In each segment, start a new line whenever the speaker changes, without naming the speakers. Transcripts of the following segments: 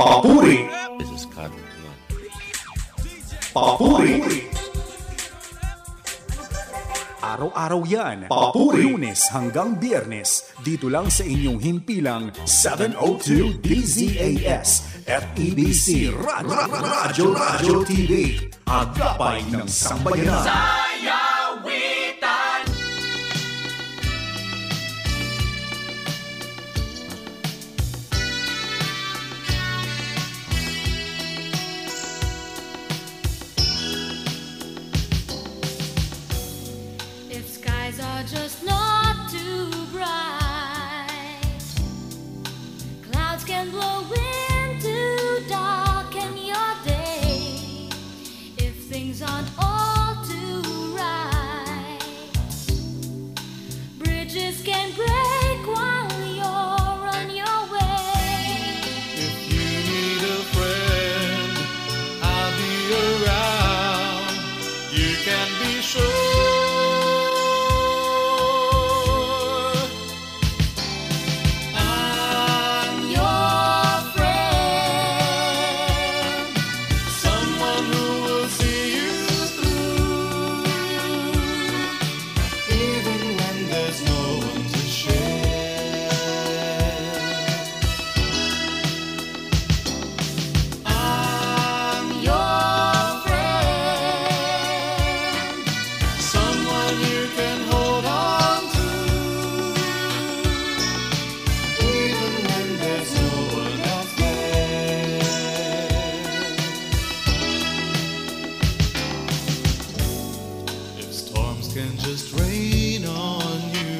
Papuri.
This is Cotton.
Papuri. Araw-araw yan. Papuri. Lunes hanggang Biyernes. Dito lang sa inyong himpilang 702 DZAS. FEBC Radyo TV. Agapay ng Sambayanan.
If skies are just not too bright, clouds can blow wind to darken your day. If things aren't all too right, bridges can break while you're on your way.
If you need a friend, I'll be around. You can be sure. I'm your friend, someone who will see you through, even when there's no one to share. I'm your friend, someone you can hold on to, even when there's no one else there. If storms can just rain on you,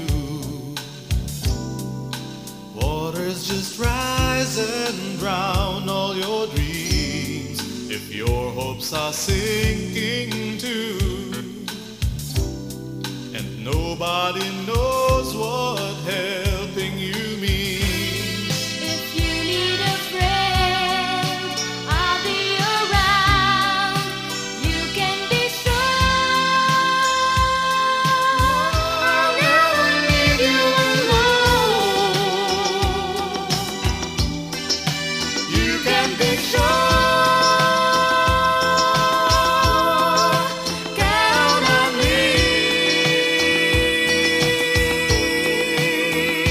waters just rise and drown all your dreams. If your hopes are sinking too, and nobody knows what helping you means.
If you need a friend, I'll be around. You can be sure I'll never leave you alone.
You can be sure. Count on me.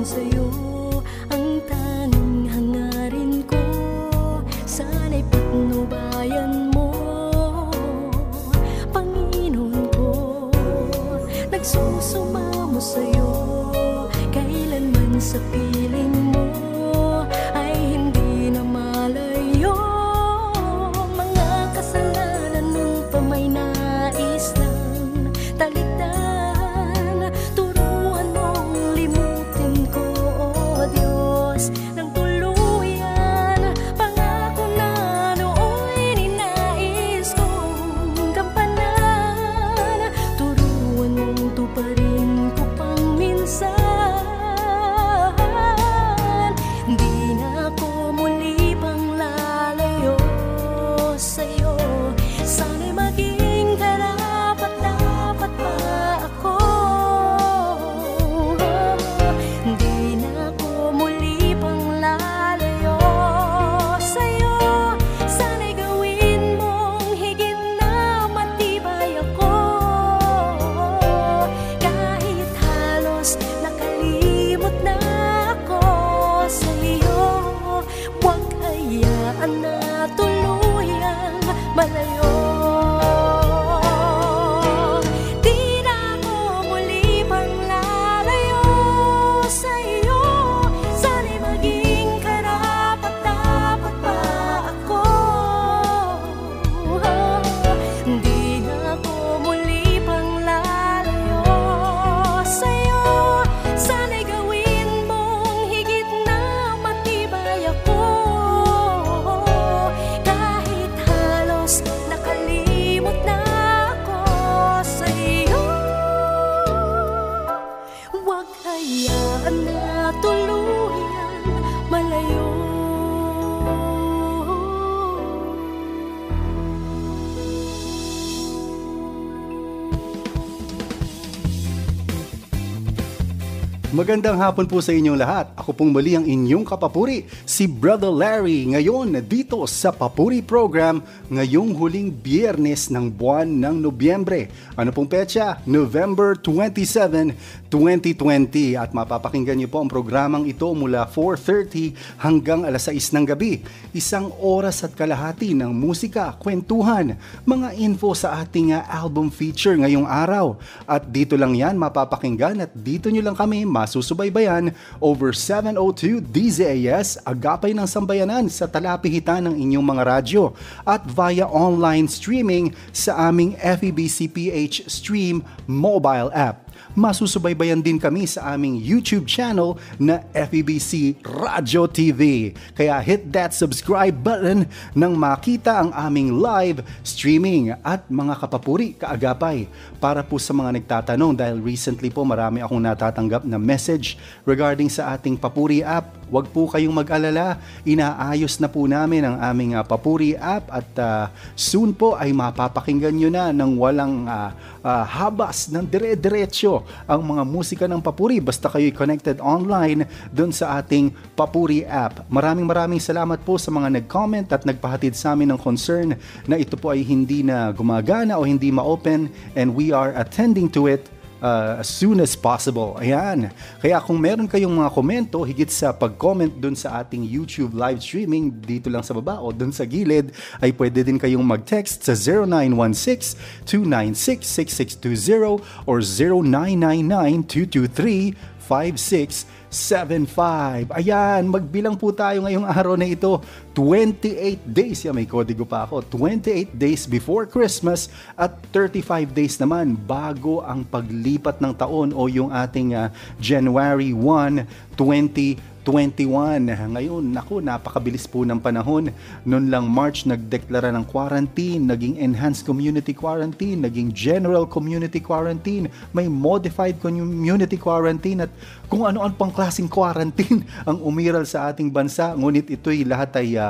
sa'yo ang tanging hangarin ko. Sana'y patnubayan mo, Panginoon ko. Nagsusumamo sa'yo, kailanman sa piling mo ay hindi na malayo. Mga kasalanan nung pa may nais ng talikdan, turuan mong limutin ko, O Diyos, ng tuluyan. Pangako na nooy ninais kong gampanan, turuan mong tuparin ko pang minsan. Di na ako muli pang lalayo sa'yo. Sana'y maging karapat-dapat pa ako. Di na ako muli pang lalayo sa'yo. Sana'y gawin mong higit na matibay ako. Kahit halos nakalimot na ako sa'yo, huwag hayaan na tuluyang malayo. Di na ako muli pang lalayo sa'yo. Sana'y maging karapat-dapat pa ako. Di na ako muli pang lalayo sa'yo. Sana'y gawin mong higit na matibay ako. Kahit halos nakalimot na ako sa'yo, huwag hayaan na tuluyan malayo.
Magandang hapon po sa inyong lahat. Ako pong muli ang inyong kapapuri, si Brother Larry. Ngayon, dito sa Papuri Program, ngayong huling biyernes ng buwan ng Nobyembre. Ano pong petsa? November 27, 2020. At mapapakinggan niyo po ang programang ito mula 4:30 hanggang alas 6 ng gabi. Isang oras at kalahati ng musika, kwentuhan, mga info sa ating album feature ngayong araw. At dito lang yan mapapakinggan at dito nyo lang kami masusubaybayan over 702 DZAS, agapay ng sambayanan sa talapihitan ng inyong mga radyo at via online streaming sa aming FEBC PH Stream mobile app. Masusubaybayan din kami sa aming YouTube channel na FEBC Radio TV. Kaya hit that subscribe button nang makita ang aming live streaming at mga kapapuri kaagapay. Para po sa mga nagtatanong, dahil recently po marami akong natatanggap na message regarding sa ating Papuri app, wag po kayong mag-alala. Inaayos na po namin ang aming Papuri app at soon po ay mapapakinggan nyo na ng walang habas ng dire-diretso ang mga musika ng Papuri basta kayo'y connected online doon sa ating Papuri app. Maraming salamat po sa mga nag-comment at nagpahatid sa amin ng concern na ito po ay hindi na gumagana o hindi ma-open, and we are attending to it as soon as possible. Ayan. Kaya kung meron kayong mga komento higit sa pag-comment dun sa ating YouTube live streaming dito lang sa baba o dun sa gilid, ay pwede din kayong mag-text sa 0916-296-6620 or 0999-223-5675. Ayan, magbilang po tayo ngayong araw na ito. 28 days, may kodigo pa ako. 28 days before Christmas at 35 days naman bago ang paglipat ng taon o yung ating January 1, 2021. Ngayon, napakabilis po ng panahon. Noon lang March, nagdeklara ng quarantine, naging enhanced community quarantine, naging general community quarantine, may modified community quarantine at kung ano-ano pang klaseng quarantine ang umiral sa ating bansa. Ngunit ito'y lahat ay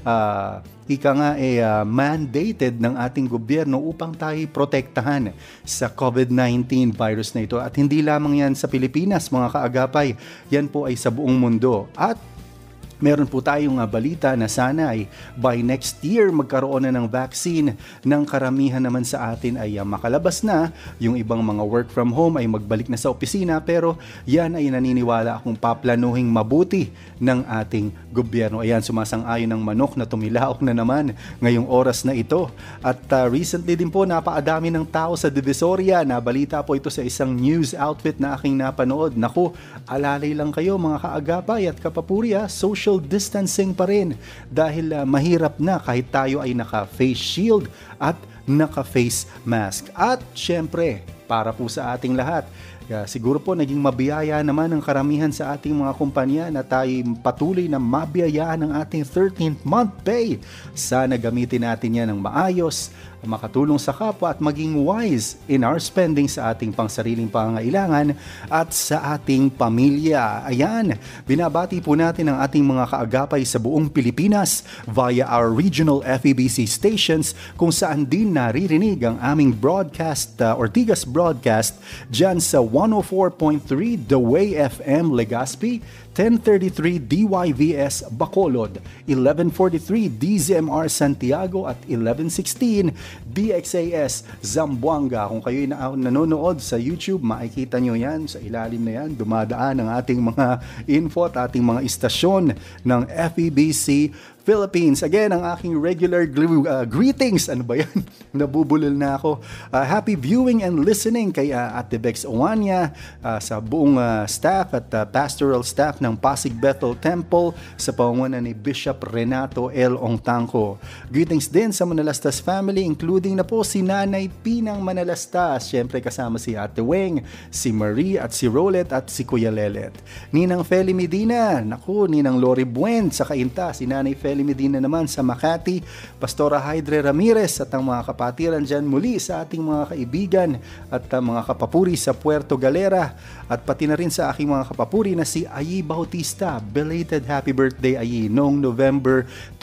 mandated ng ating gobyerno upang tayo protektahan sa COVID-19 virus na ito. At hindi lamang yan sa Pilipinas, mga kaagapay, yan po ay sa buong mundo. At meron po tayong balita na sana ay by next year magkaroon na ng vaccine ng karamihan naman sa atin ay makalabas na. Yung ibang mga work from home ay magbalik na sa opisina, pero yan ay naniniwala akong paplanuhing mabuti ng ating gobyerno. Ayan, sumasang-ayon ng manok na tumilaok na naman ngayong oras na ito. At recently din po napakadami ng tao sa Divisoria. Nabalita po ito sa isang news outfit na aking napanood. Naku, alalay lang kayo mga kaagapay at kapapuri, social distancing pa rin dahil mahirap na kahit tayo ay naka-face shield at naka-face mask. At syempre, para po sa ating lahat, siguro po naging mabiyaya naman ang karamihan sa ating mga kumpanya na tayo patuloy na mabiyayaan ng ating 13th month pay. Sana gamitin natin yan ng maayos, makatulong sa kapwa at maging wise in our spending sa ating pangsariling pangangailangan at sa ating pamilya. Ayan, binabati po natin ang ating mga kaagapay sa buong Pilipinas via our regional FEBC stations kung saan din naririnig ang aming broadcast, Ortigas Broadcast, dyan sa 104.3 The Way FM Legazpi, 1033 DYVS Bacolod, 1143 DZMR Santiago at 1116 DXAS Zamboanga. Kung kayo'y nanonood sa YouTube, makikita nyo yan. Sa ilalim na yan, dumadaan ang ating mga info at ating mga istasyon ng FEBC Philippines. Again, ang aking regular greetings. Ano ba yan? Nabubulol na ako. Happy viewing and listening kay Ate Bex Owania, sa buong staff at pastoral staff ng Pasig Bethel Temple sa pangunguna ni Bishop Renato L. Ongtangco. Greetings din sa Manalastas family, including na po si Nanay Pinang Manalastas. Siyempre kasama si Ate Weng, si Marie at si Rolet at si Kuya Lelet. Ninang Feli Medina, naku, Ninang Lori Buen sa Kainta, si Nanay Feli Medina naman sa Makati, Pastora Hydre Ramirez at ang mga kapatiran dyan muli sa ating mga kaibigan at mga kapapuri sa Puerto Galera, at pati na rin sa aking mga kapapuri na si Ayi Bautista. Belated happy birthday Ayi noong November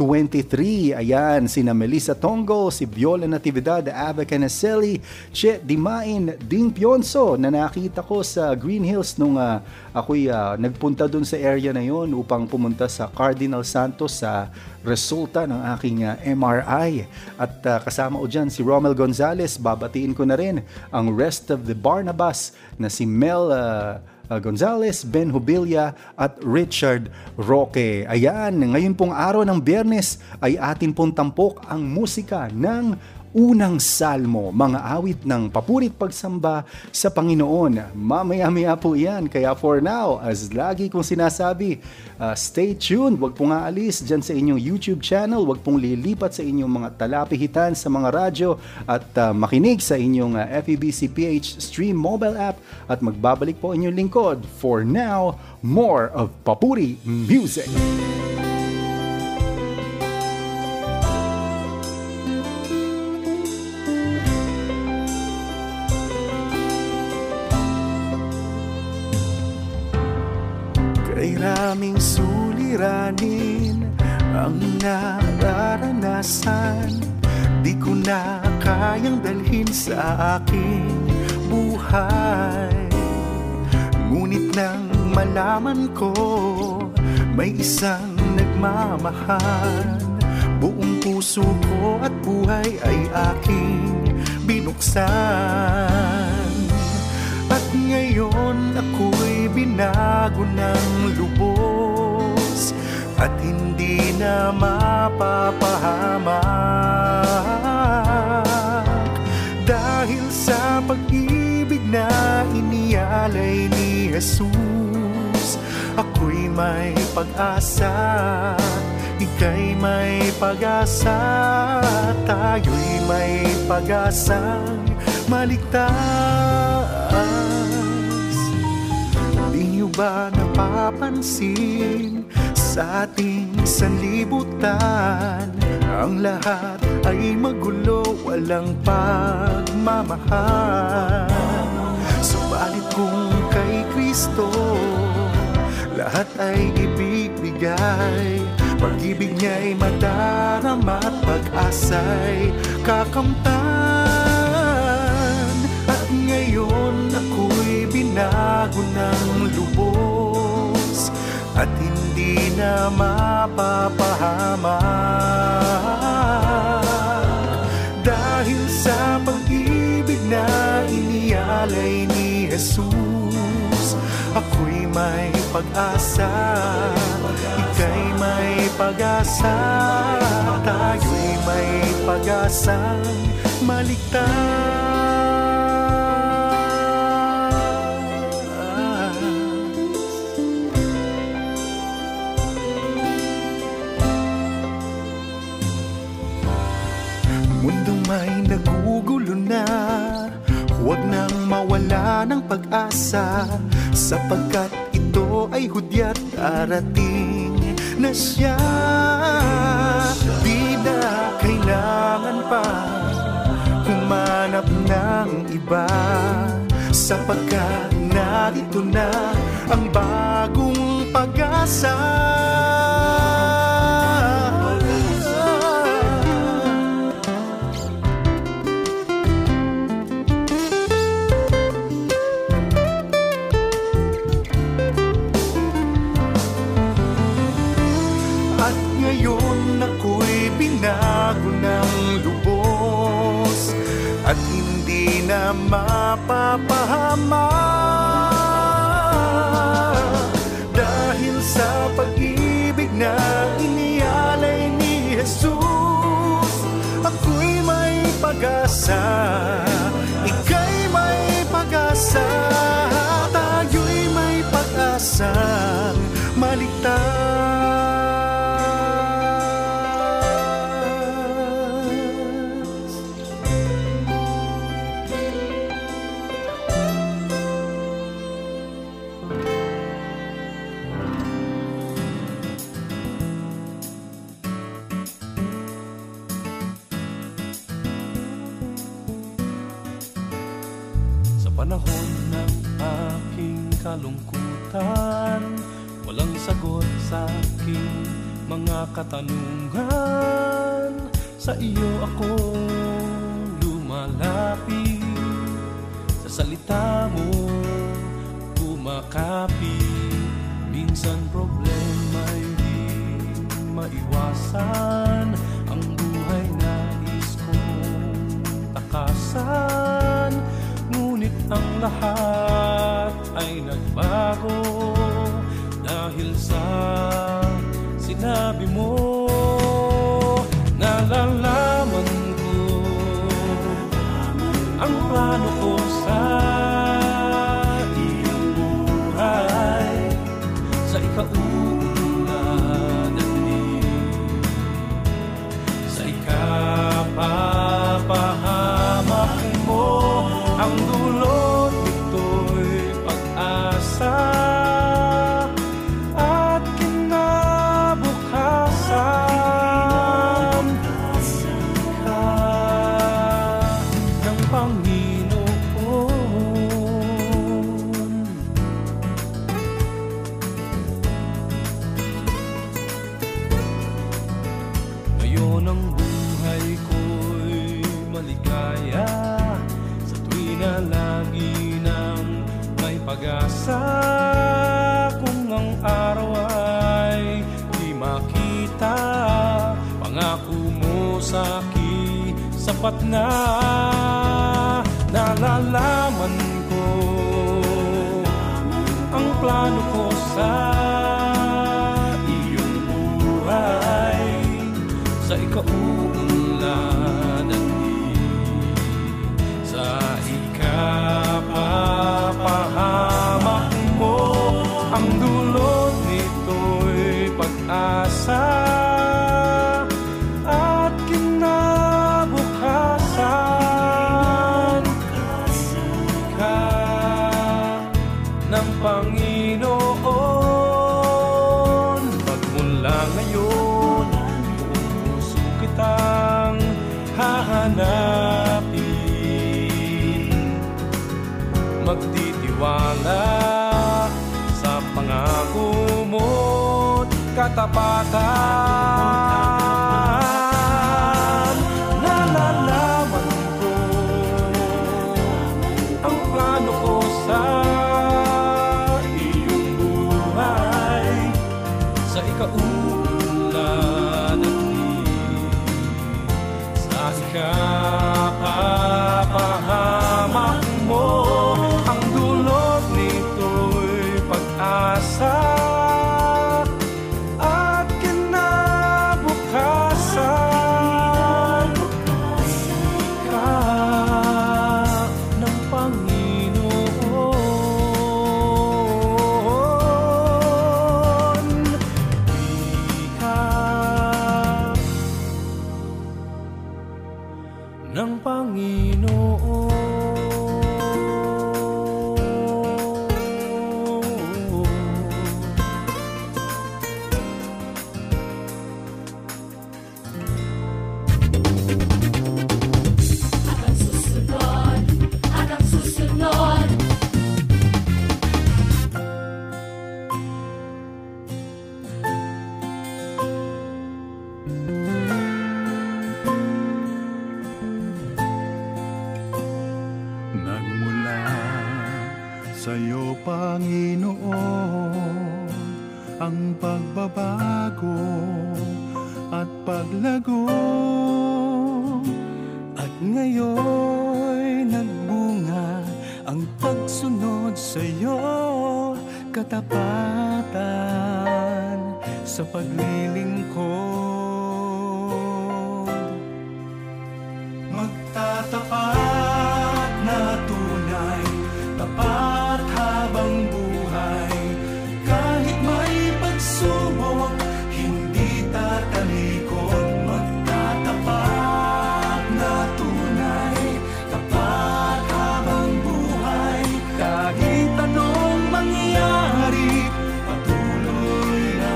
23. Ayan, sina Melissa Tongo, si Viola Natividad, Ava Canaceli, Che Dimain, Ding Pionso na nakita ko sa Green Hills nung ako'y nagpunta dun sa area na yon upang pumunta sa Cardinal Santos sa resulta ng aking MRI. At kasama ko dyan si Romel Gonzalez. Babatiin ko na rin ang rest of the Barnabas na si Mel Gonzalez, Ben Hubilia at Richard Roque. Ayan, ngayon pong araw ng Biyernes ay atin pong tampok ang musika ng unang salmo, mga awit ng papurit pagsamba sa Panginoon. Mamaya-maya po yan. Kaya for now, as lagi kong sinasabi, stay tuned. Huwag pong aalis dyan sa inyong YouTube channel. Huwag pong lilipat sa inyong mga talapihitan sa mga radyo at makinig sa inyong FEBC PH Stream mobile app, at magbabalik po inyong lingkod. For now, more of Papuri Music.
Kay raming suliranin ang nararanasan, di ko na kayang dalhin sa aking buhay. Ngunit nang malaman ko may isang nagmamahal, buong puso ko at buhay ay aking binuksan. At ngayon ako'y binago ng lubos at hindi na mapapahamak, dahil sa pag-ibig na inialay ni Jesus. Ako'y may pag-asa, ika'y may pag-asa, tayo'y may pag-asang maligtas. Di niyo ba napapansin sa ating sanlibutan, ang lahat ay magulo, walang pagmamahal? Subalit kung kay Kristo lahat ay ibibigay, pag-ibig niya'y madarama at pag-asa'y kakamtan. At ngayon ako'y binago ng lubos at hindi hindi na mapapahamak. Dahil sa pag-ibig na inialay ni Jesus, ako'y may pag-asa, ika'y may pag-asa, tayo'y may pag-asang maligtas. Mundong may nagugulo na, huwag nang mawala ng pag-asa, sapagkat ito ay hudyat darating na siya. Di na kailangan pa humanap ng iba, sapagkat narito na ang bagong pag-asa. Binago ng lubos at hindi na mapapahamak. Dahil sa pag-ibig na inialay ni Jesus, ako'y may pag-asa, ika'y may pag-asa, tayo'y may pag-asang maligtas.
Panahon ng aking kalungkutan, walang sagot sa aking mga katanungan. Sa iyo ako lumalapit, sa salita mo kumakapit. Minsan problema'y di maiwasan, ang buhay nais kong takasan. Ngunit ang lahat ay nagbago dahil sa sinabi mo. Nalalaman ko ang plano ko sa iyong buhay, sa ikaunladan din, sa ikapapahamak mo. Ang dulot nito'y pag-asa at kinabukasan ka ng Panginoon. Ngayon ang buhay ko'y maligaya, na lagi nang may pag-asa. Kung ang araw ay di makita, pangako mo sa'kin sapat na. Nalalaman ko ang plano ko sa iyong buhay, sa ikaunladan din, sa ikapapahamak mo. Ang dulot nito'y pag-asa at kinabukasan ka ng Panginoon. Magmula ngayon, buong puso kitang hahanapin, magtitiwala sa pangako mo't katapatan. Nalalaman ko ang plano ko sa iyong buhay, sa
ang pagbabago at paglago. At ngayon nagbunga ang pagsunod sa'yo, katapatan sa paglilingkod. Magtatapat na tunay, tapat habang buhay. Kahit may pagsubok, hindi tatalikod. Magtatapat na tunay, tapat habang buhay. Kahit anong mangyari, patuloy na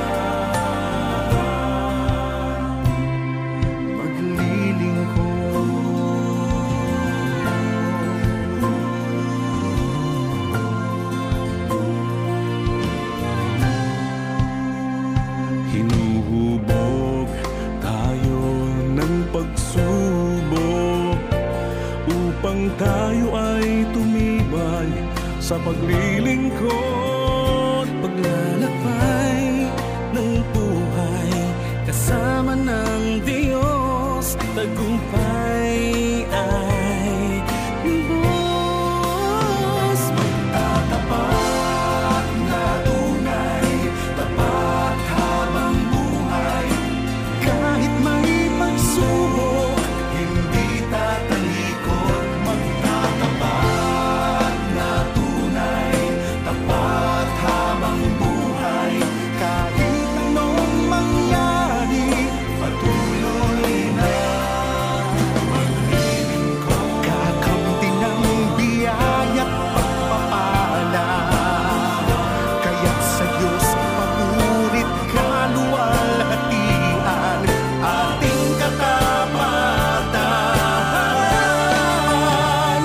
hinuhubog tayo ng pagsubok upang tayo ay tumibay sa paglilingkod. Paglalakbay ng buhay kasama ng Diyos, tagumpay ay lubos. Magtatapat na tunay, tapat habang buhay. Kahit may pagsubok, hindi tatalikod. Magtatapat na tunay, tapat habang buhay. Kahit anong mangyari, patuloy na maglilingkod. Kakamti ng biyaya't pagpapala, kaya't sa Diyos pagurit kaluwalhatian ating katapatan.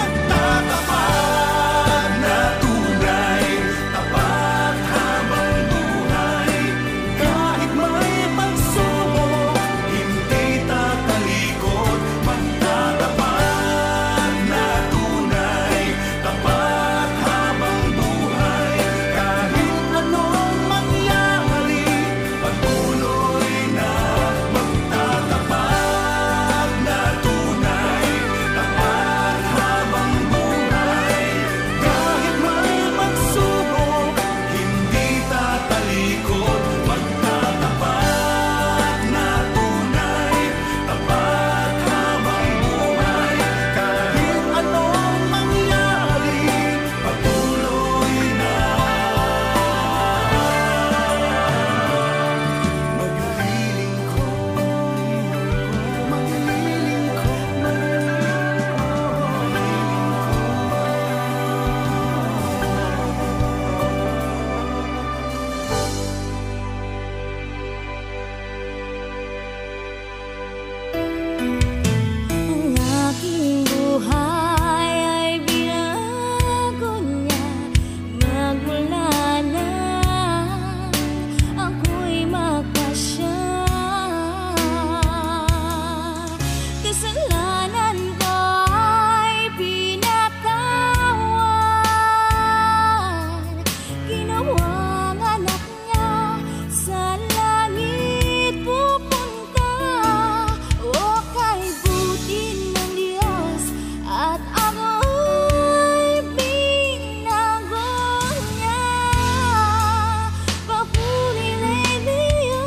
Magtatapat na tunay, tapat habang buhay. Kahit may pagsubok, hindi tatalikod. Magtatapat na tunay, tapat habang buhay. Kahit anong mangyari, patuloy na. Magtatapat na tunay, tapat habang buhay. Kahit may pagsubok, hindi tatalikod. Magtatapat na tunay, tapat habang buhay. Kahit anong mangyari, patuloy na
Ang aking buhay ay binago niya. Magmula lang ako'y magpasya. Kasalanan ko ay pinatawan. Ginawang anak niya, sa langit pupunta. O kay buti ng Diyos at ako'y binago niya. Papuri Lelio.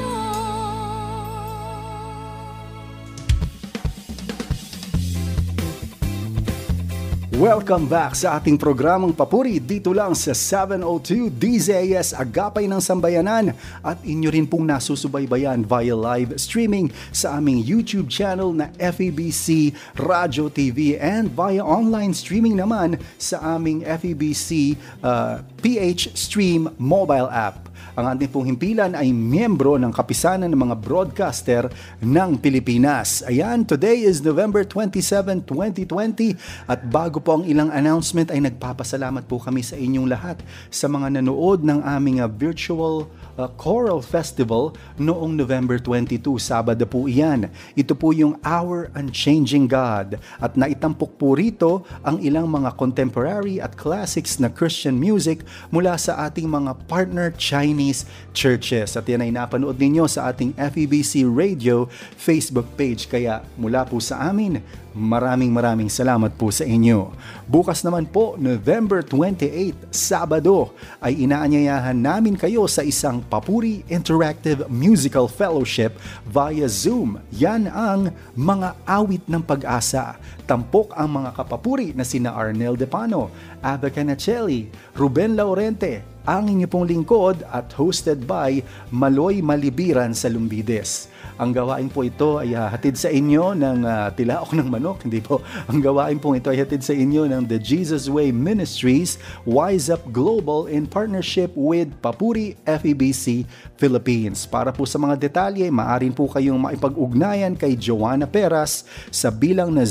Welcome back sa ating programang Papuri dito lang sa 702 DZAS Agapay ng Sambayanan, at inyo rin pong nasusubaybayan via live streaming sa aming YouTube channel na FEBC Radio TV and via online streaming naman sa aming FEBC PH Stream mobile app. Ang ating pong himpilan ay miyembro ng kapisanan ng mga broadcaster ng Pilipinas. Ayan, today is November 27, 2020, at bago po ang ilang announcement ay nagpapasalamat po kami sa inyong lahat sa mga nanood ng aming virtual Choral Festival noong November 22, Sabado po iyan. Ito po yung Our Unchanging God at naitampok po rito ang ilang mga contemporary at classics na Christian music mula sa ating mga partner Chinese churches. At yan ay napanood ninyo sa ating FEBC Radio Facebook page. Kaya mula po sa amin, maraming salamat po sa inyo. Bukas naman po, November 28, Sabado, ay inaanyayahan namin kayo sa isang Papuri Interactive Musical Fellowship via Zoom. Yan ang Mga Awit ng Pag-asa. Tampok ang mga kapapuri na sina Arnel Depano, Ava Canacelli, Ruben Laurente, ang inyo pong lingkod at hosted by Maloy Malibiran sa Lumbides. Ang gawain po ito ay hatid sa inyo ng Tilaok ng Manok, hindi po. Ang gawain po ito ay hatid sa inyo ng The Jesus Way Ministries, Wise Up Global in partnership with Papuri FEBC Philippines. Para po sa mga detalye, maaari po kayong maipag-ugnayan kay Joanna Peras sa bilang na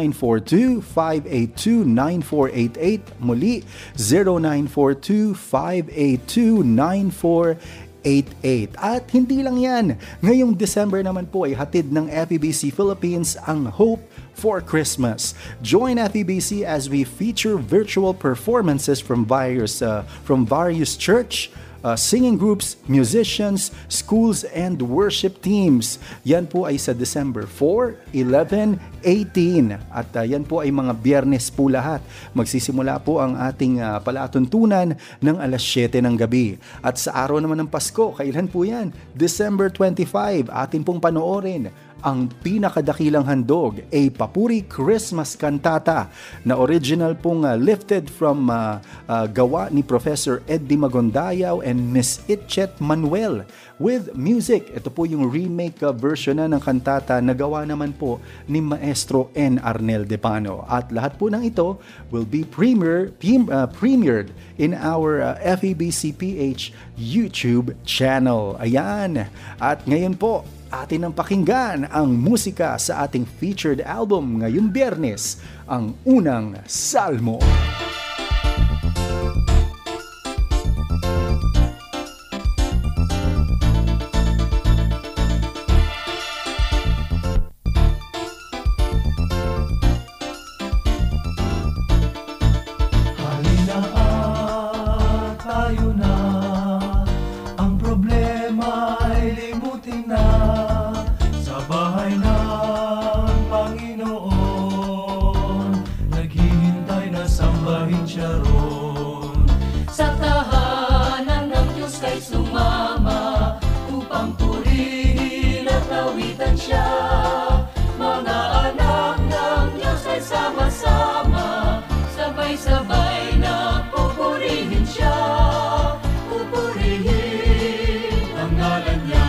0942-582-9488. Muli, 0942-582-9488. At hindi lang yan, ngayong December naman po ay hatid ng FEBC Philippines ang Hope for Christmas. Join FEBC as we feature virtual performances from various church, singing groups, musicians, schools, and worship teams. Yan po ay sa December 4, 11, 18. At yan po ay mga Biyernes po lahat. Magsisimula po ang ating palatuntunan ng alas 7 ng gabi. At sa araw naman ng Pasko, kailan po yan? December 25, atin pong panoorin ang pinakadakilang handog, a Papuri Christmas Cantata na original pong lifted from gawa ni Professor Eddie Magondayaw and Miss Itchet Manuel with music. Ito po yung remake version na ng kantata na gawa naman po ni Maestro N. Arnel Depano. At lahat po ng ito will be premiered in our FEBCPH YouTube channel. Ayan. At ngayon po, atin ang pakinggan ang musika sa ating featured album ngayong Biyernes, ang unang Salmo.
Halina at tayo na, ang problema ay limutin na. Sa bahay ng Panginoon, naghihintay na sambahin siya roon.
Sa tahanan ng Diyos kay sumama upang purihin at awitan siya. Mga anak ng Diyos ay sama-sama, sabay-sabay na pupurihin siya. Pupurihin ang ngalan niya.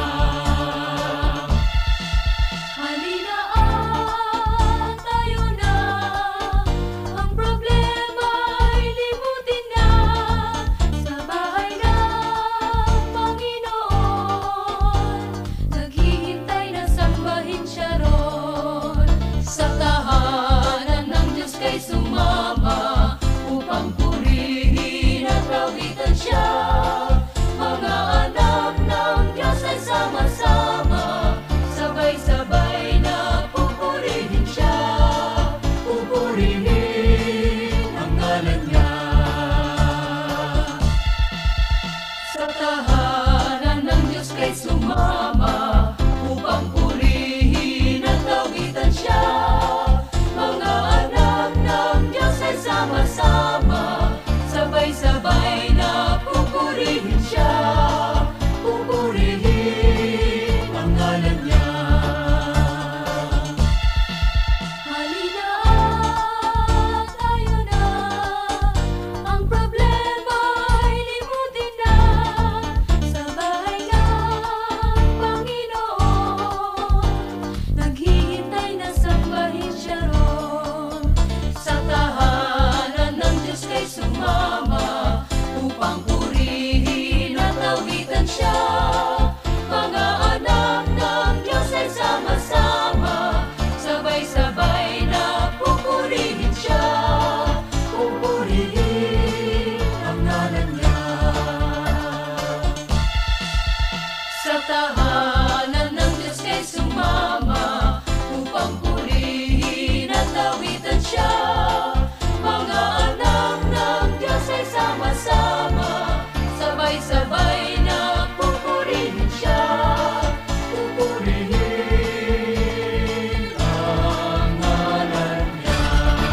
Halina at tayo na, ang problema ay limutin na. Sa bahay ng Panginoon, naghihintay na sambahin siya roon. Sa tahanan ng Diyos kay sumama upang purihin at awitan siya. Mga anak ng Diyos ay sama-sama, sabay-sabay na pupurihin siya. Pupurihin ang ngalan niya. Sa tahanan ng Diyos kay sumama upang purihin at awitan siya. Mga anak ng Diyos ay sama-sama, sabay-sabay na pupurihin siya. Pupurihin ang ngalan niya. Halina at tayo na, ang problema ay limutin na. Sa bahay ng Panginoon, tahanan ng Diyos kay sumama upang purihin at awitan siya. Mga anak ng Diyos ay sama-sama, sabay-sabay na pupurihin siya. Pupurihin ang ngalan niya.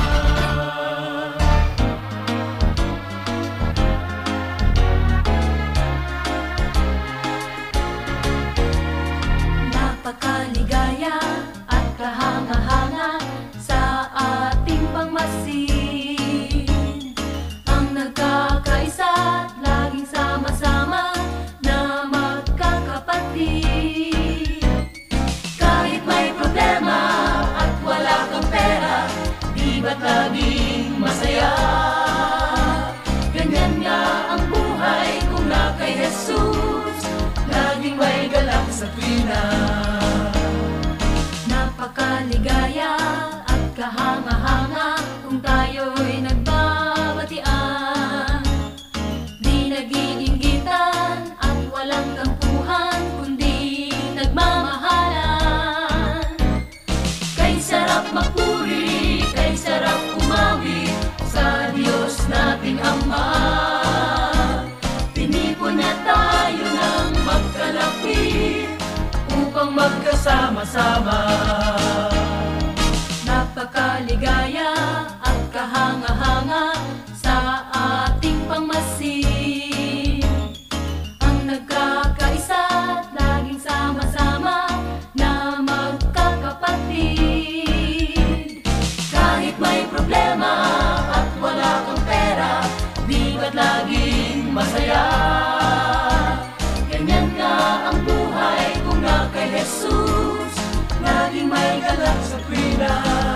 Napakaligaya at kahanga-hanga sa ating pangmasin, ang nagkakaisa at laging sama-sama na magkakapatid. Kahit may problema at wala kang pera, di ba't laging masaya? Ganyan nga ang buhay kung na kay Jesus, laging may galak sa tuwina. Napakaligaya at kahanga-hanga kung tayo'y nagbabatian, di nag-iinggitan at walang tampuhan, kundi nagmamahalan. Kay sarap magpuri, kay sarap umawi sa Diyos nating Ama. Tinipon na tayo ng magkalapit upang magkasama-sama. Napakaligaya at kahanga-hanga sa ating pangmasin, ang nagkakaisa at laging sama-sama na magkakapatid. Kahit may problema at wala kang pera, di ba't laging masaya? Ganyan nga ang buhay kung na kay Jesus, laging may galak sa tuwina.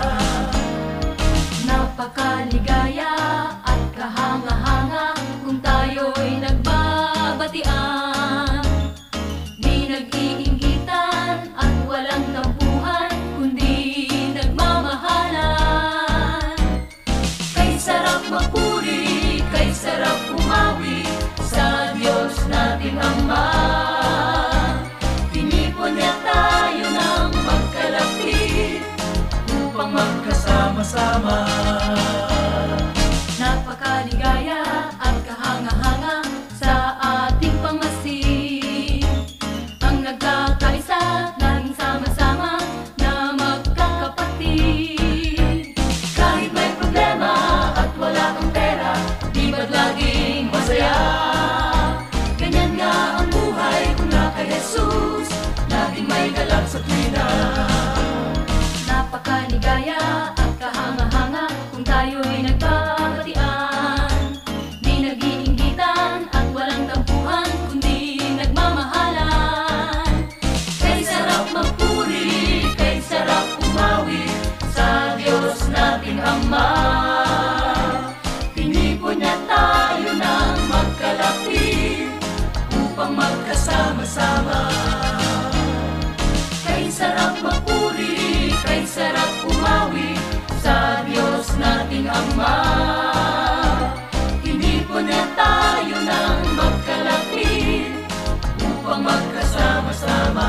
Napakaligaya at kahanga-hanga kung tayo'y nagbabatian, di nag-iinggitan at walang tampuhan, kundi nagmamahalan. Kay sarap magpuri, kay sarap umawi sa Diyos nating Ama. Tinipon niya tayo ng magkalapit upang magkasama-sama. Napakaligaya at kahanga-hanga sa ating pangmasin, ang nagkakaisa, laging sama-sama na magkakapatid. Kahit may problema at wala kang pera, di ba't laging masaya? Ganyan nga ang buhay kung na kay Jesus, laging may galak sa tuwina. Napakaligaya at kahanga-hanga kung tayo'y nagbabatian, di nag-iinggitan at walang tampuhan, kundi nagmamahalan. Kay sarap magpuri, kay sarap umawi sa Diyos nating Ama. Tinipon niya tayo ng magkalapit upang magkasama-sama. Kay sarap magpuri, kay sarap umawi sa Diyos nating Ama. Tinipon niya tayo ng magkalapit upang magkasama-sama.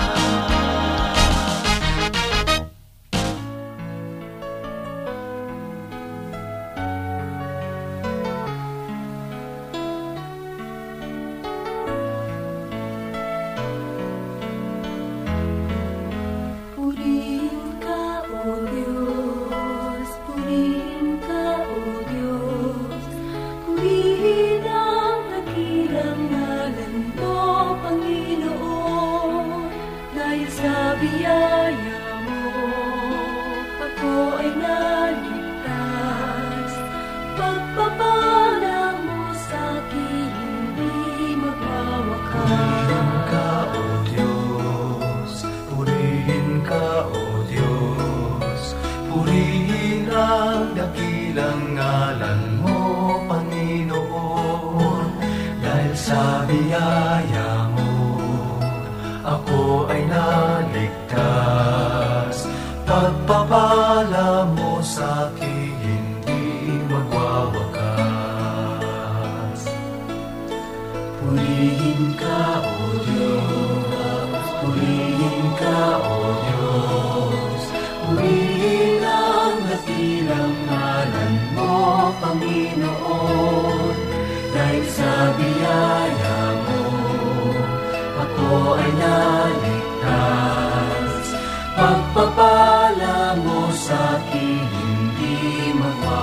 Purihin ka, O Diyos, purihin ka, O Diyos, purihin ang dakilang ngalan mo, Panginoon. Dahil sa biyaya mo, ako ay naligtas. Pagpapala mo sa'kin, hindi magwawakas.
Purihin ka, O Diyos, purihin ang dakilang ngalan mo, Panginoon. Dahil sa biyaya mo, ako ay naligtas. Pagpapala mo sa'kin, hindi magwawakas. Purihin ka, O Diyos. ka, O Diyos. Purihin ang dakilang ngalan mo, Panginoon. Dahil sa biyaya mo, ako ay naligtas. Pagpapala mo sa'kin hindi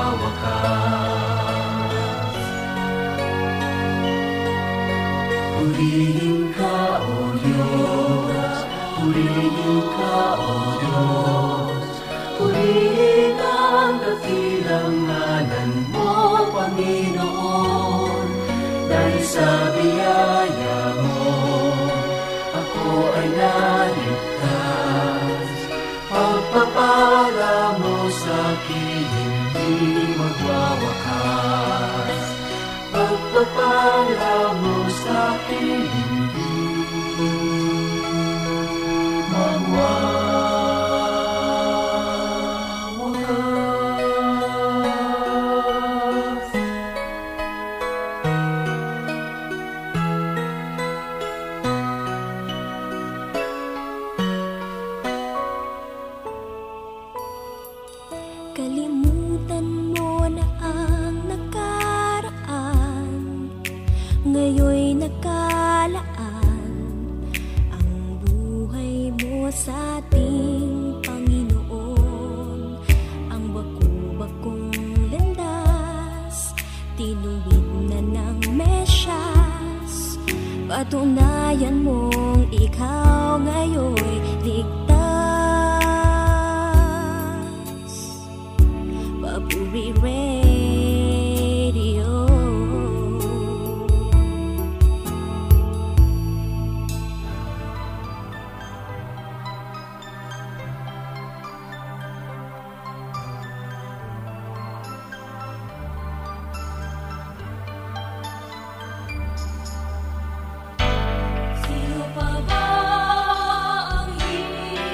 magwawakas. Purihin ka, O Diyos. Purihin ka, O Diyos. Purihin ang dakilang ngalan mo, Panginoon. Dahil sa biyaya mo, ako ay naligtas. Pagpapala mo sa'kin hindi magwawakas. Pagpapala mo sa'kin hindi magwawakas.
Kalimutan mo na ang nakaraan, ngayon'y nakalaan ang buhay mo sa ating Panginoon. Ang baku-bakong landas, tinuwid na ng Mesyas. Patunayan mong ikaw ngayon'y ligtas. Papuri Radio.
Sino pa ba ang hindi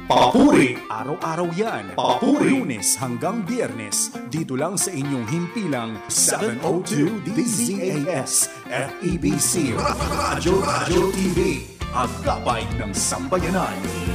Papuri! Araw-araw yan. Papuri! Lunes hanggang Biyernes. Dito lang sa inyong himpilang 702 DZAS FEBC Radyo TV. Ang gabay ng sambayanan.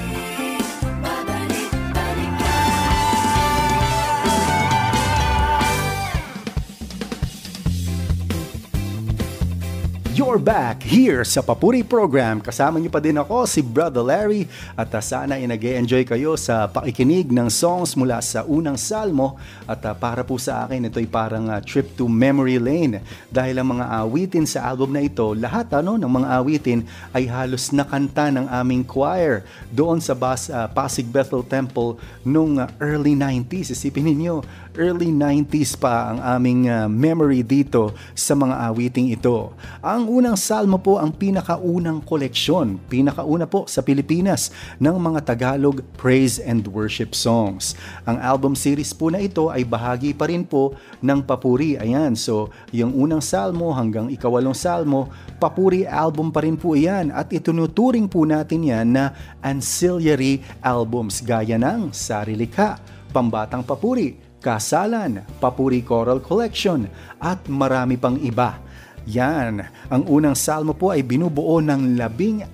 You're back here sa Papuri Program. Kasama niyo pa din ako, si Brother Larry. At sana ay nag-e-enjoy kayo sa pakikinig ng songs mula sa unang salmo. At para po sa akin, ito ay parang trip to memory lane. Dahil ang mga awitin sa album na ito, lahat ng mga awitin ay halos nakanta ng aming choir doon sa Pasig Bethel Temple nung early 90s. Isipin ninyo, early 90s pa ang aming memory dito sa mga awiting ito. Ang unang salmo po ang pinakaunang koleksyon, pinakauna po sa Pilipinas ng mga Tagalog praise and worship songs. Ang album series po na ito ay bahagi pa rin po ng Papuri. Ayan, so yung unang salmo hanggang ikawalong salmo, Papuri album pa rin po yan at itunuturing po natin yan na ancillary albums gaya ng Sarilikha, Pambatang Papuri, Kasalan, Papuri Choral Collection at marami pang iba. Yan, ang unang salmo po ay binubuo ng 16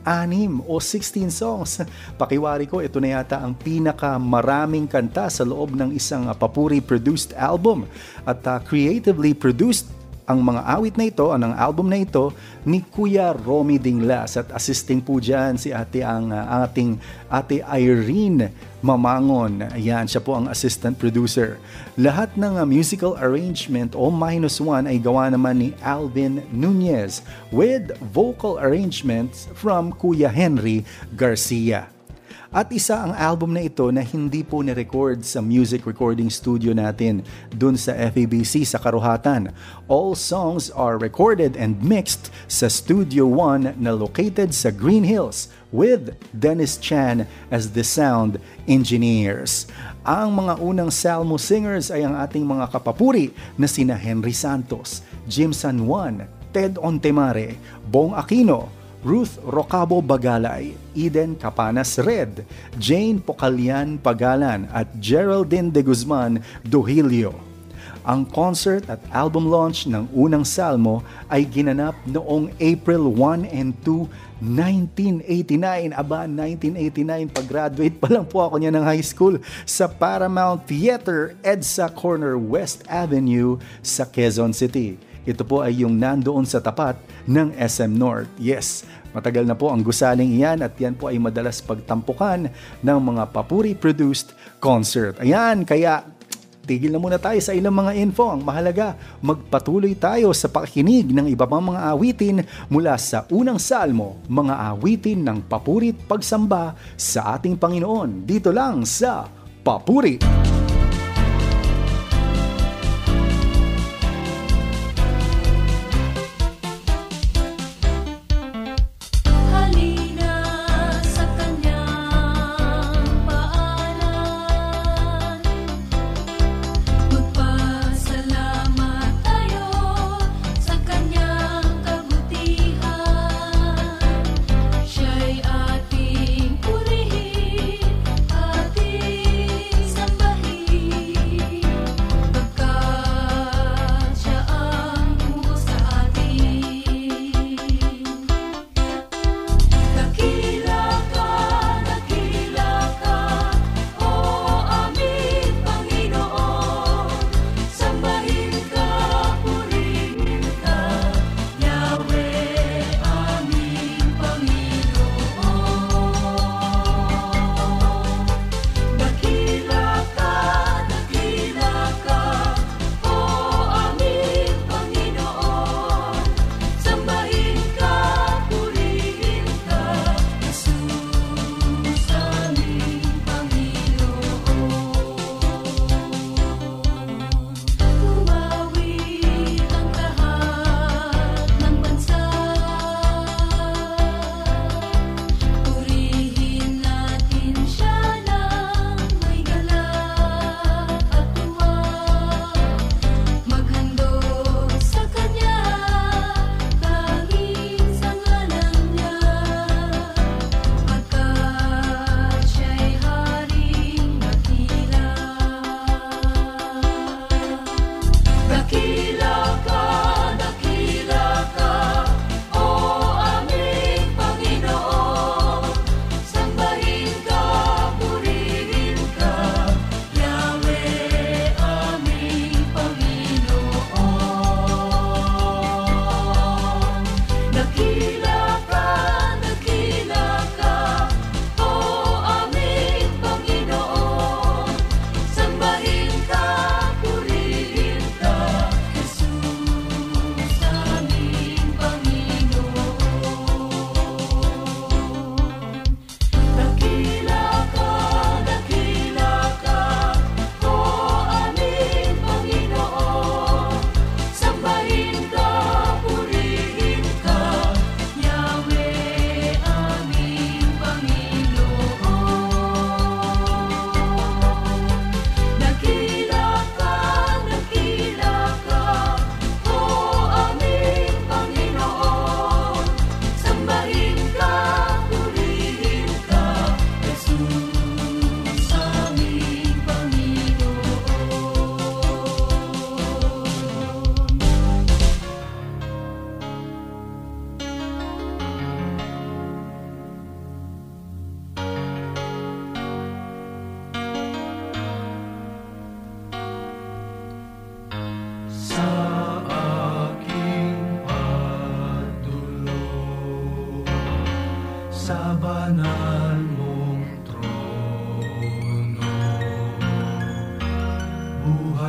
o 16 songs. Pakiwari ko, ito na yata ang pinakamaraming kanta sa loob ng isang Papuri produced album. At creatively produced ang mga awit na ito, ang album na ito ni Kuya Romy Dinglas at assisting po dyan si ating Ate Irene Mamangon. Ayan, siya po ang assistant producer. Lahat ng musical arrangement o -1 ay gawa naman ni Alvin Nunez with vocal arrangements from Kuya Henry Garcia. At isa ang album na ito na hindi po ni-record sa music recording studio natin dun sa FEBC sa Karuhatan. All songs are recorded and mixed sa Studio 1 na located sa Green Hills with Dennis Chan as the sound engineers. Ang mga unang salmo singers ay ang ating mga kapapuri na sina Henry Santos, Jim San Juan, Ted Ontemare, Bong Aquino, Ruth Rocabo Bagalay, Eden Capanas Red, Jane Pocalian Pagalan at Geraldine de Guzman Dohilio. Ang concert at album launch ng unang salmo ay ginanap noong April 1 and 2, 1989. Aba, 1989, pag-graduate pa lang po ako niya ng high school sa Paramount Theater, EDSA Corner, West Avenue sa Quezon City. Ito po ay yung nandoon sa tapat ng SM North. Yes, matagal na po ang gusaling iyan at yan po ay madalas pagtampukan ng mga Papuri-produced concert. Ayan, kaya tigil na muna tayo sa ilang mga info. Ang mahalaga, magpatuloy tayo sa pakikinig ng iba pang mga awitin mula sa unang salmo, mga awitin ng papuri at pagsamba sa ating Panginoon. Dito lang sa Papuri.
Sambahin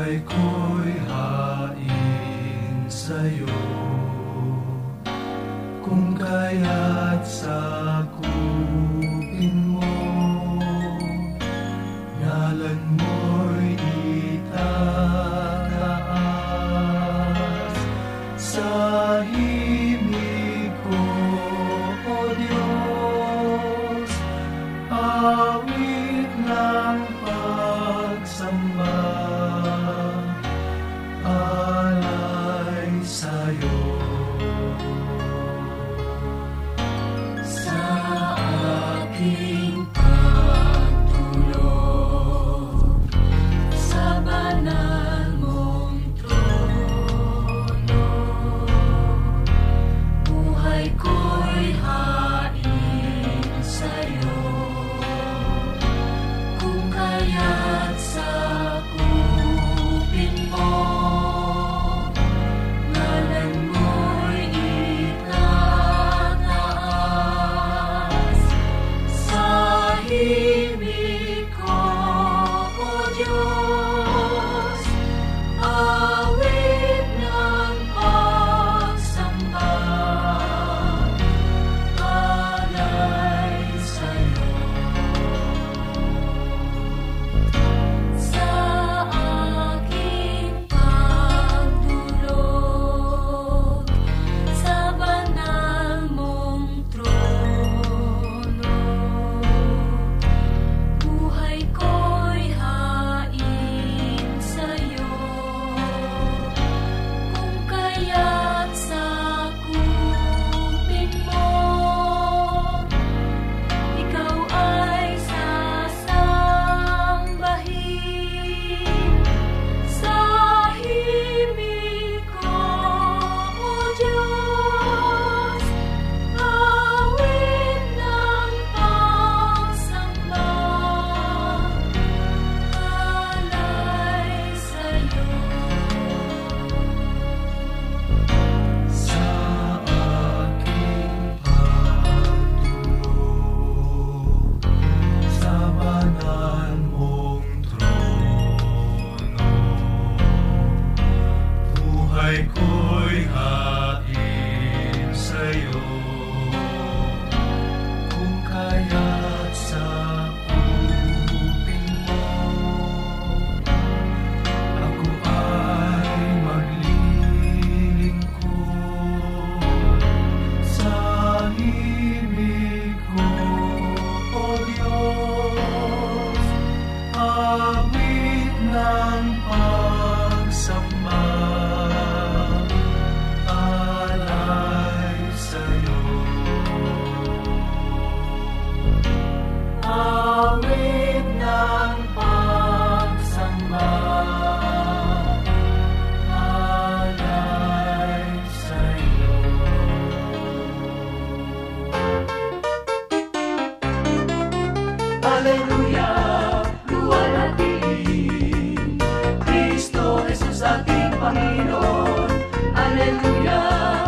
Buhay ko'y hain sa'yo, kung kaya't sakupin mo, ngalan mo'y itataas sa himig ko, O Diyos. Awit ng pagsamba, alay sa'yo.
Sa aking pagtulog, sa banal mong trono, buhay ko'y hain sa'yo, kung kaya't sakupin mo, ngalan mo'y itataas sa himig ko, O Diyos. Awit ng pagsamba, alay sa'yo. Sa aking pagtulog, sa banal mong trono, buhay ko'y hain sa'yo, kung kaya't sakupin mo, ikaw ay sasambahin sa himig ko, O Diyos. Awit ng pagsamba, alay sa'yo.
Sa aking pagtulog, sa banal mong trono, buhay ko'y hain sa'yo, kung kaya't sakupin mo, ako ay maglilingkod sa himig ko, O Diyos. Awit ng pagsamba, alay sa'yo. Awit ng pagsamba, alay sa'yo.
Aleluya, luwalhatiin Kristo Jesus ating Panginoon. Aleluya,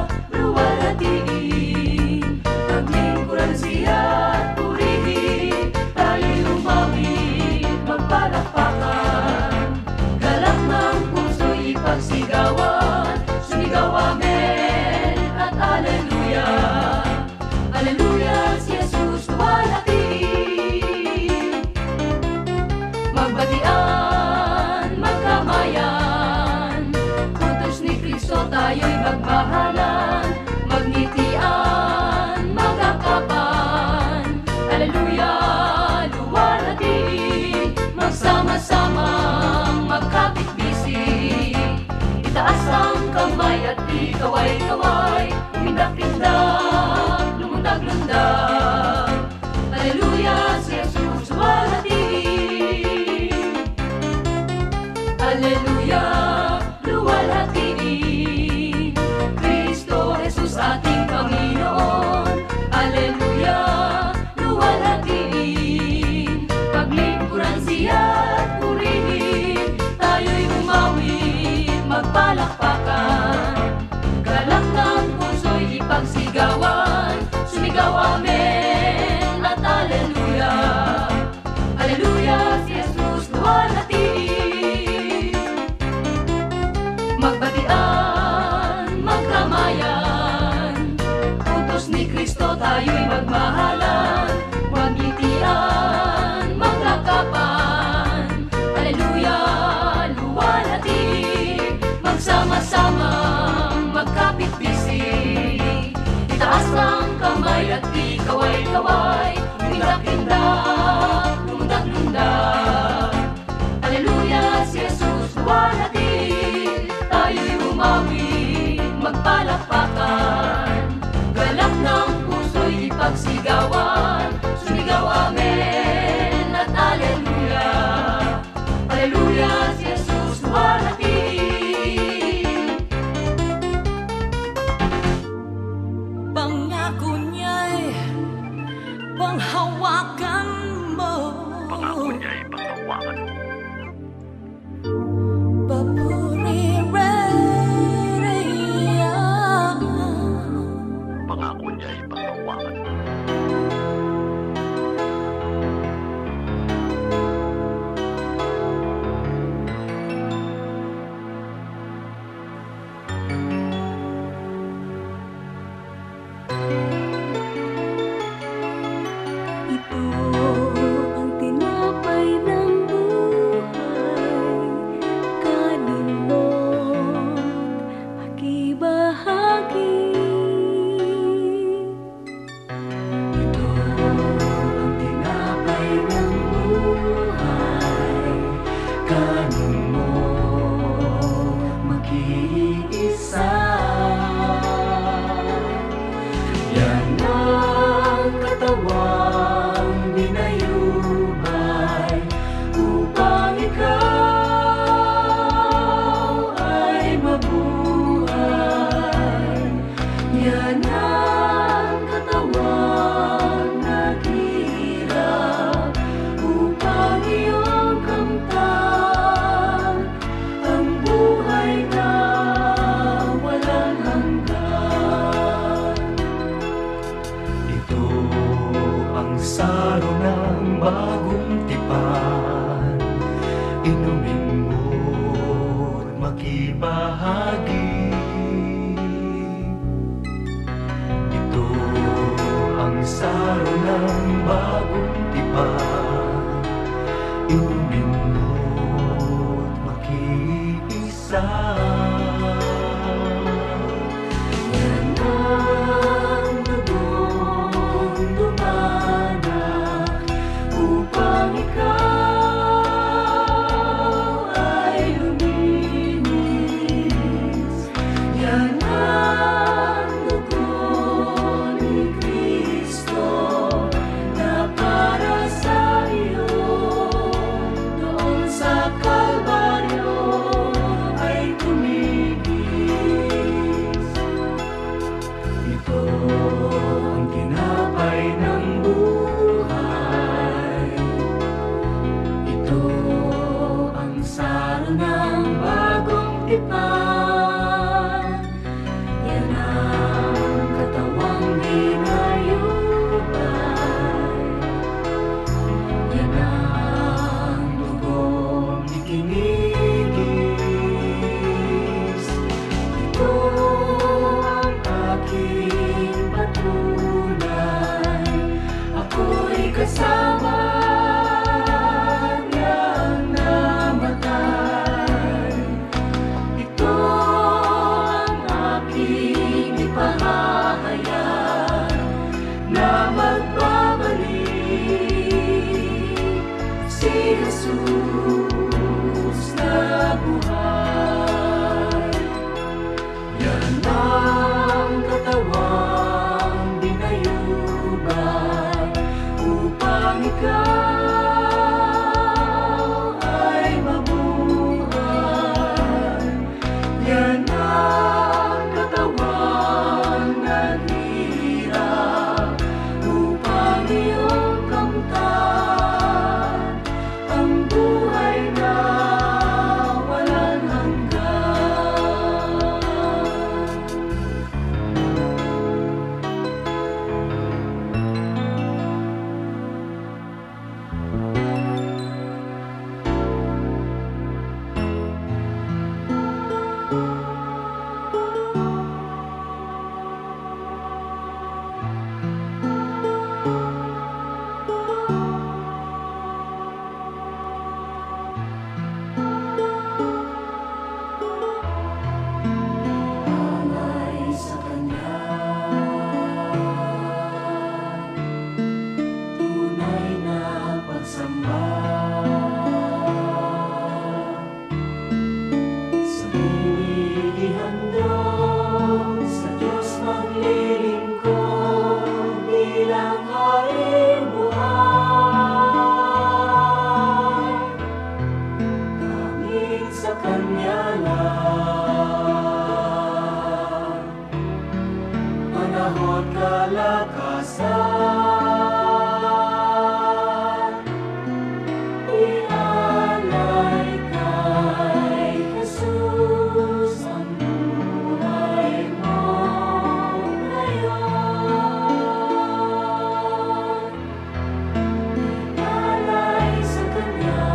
luwalhatiin, paglingkuran siya at purihin, tayo'y umawit, magpalakpakan, galak ng puso'y ipagsigawan, sumigaw amen at aleluya. Aleluya, si Jesus luwalhatiin, magbatian, magkamayan, utos ni Kristo tayo'y magmahalan, magnitian, magakapan. Aleluya, luwalhatiin, magsama-samang magkabit-bisig, itaas ang kamay at di kaway-kaway, umindak-tindak, lumundag-lundag. Aleluya, si Jesus luwalhatiin. Aleluya, luwalhatiin Kristo Jesus ating Panginoon. Aleluya, luwalhatiin, paglingkuran siya at purihin, tayo'y umawit, magpalakpakan, galak ng puso'y ipagsigawan, sumigaw amen at aleluya. Aleluya, si Jesus luwalhatiin. mahalan, magitian, maglakapan. Haleluya, luwalhati, magsama-samang magkapit-bisig. Itaas ang kamay at di kaway-kaway, tumindak-tindak, lumundag-lundag. Haleluya, si Jesus luwalhati, tayo'y umawit, magpalakpakan. Galak ng puso'y ipagsigawan, sumigaw amen at haleluya. Haleluya, si Jesus luwalhati.
Pangako niya'y panghawakan mo.
Pangako niya'y panghawakan mo.
Papuri Radio.
Pangako niya'y panghawakan mo.
Ito ang tinapay ng buhay, kanin mo't akibahagi.
Ito ang tinapay ng buhay, kanin mo mag-iisa. Yan ang katawang binayubay upang ikaw ay mabuhay. Yan ang katawang naghirap upang iyong kamtan ang buhay na walang hanggan. Ito ang saro ng bagong tipan, inumin mo't makibahagi. Ito ang saro ng bagong tipan, inumin mo't makiisa. Yan ang dugong dumanak upang ikaw ay luminis. Yan ang dugo ni Kristo na para sa iyo doon sa Kalbaryo ay tumigis. Ito ang tinapay ng buhay. Ito ang saro ng bagong tipan. Yan ang katawang binayubay. Yan ang dugong ikinigis. Ito ang aking patunay. Ako'y kasama niyang namatay. Ito ang aking ipahahayag na magbabalik si Jesus na buhay. Yan ang katawang binayubay upang ikaw ay mabuhay. Yan ang katawang naghirap upang iyong kamtan ang buhay na walang hanggan. sa Kanya lang. Panahon kalakasan, ialay kay Jesus ang buhay mo ngayon. Ialay sa Kanya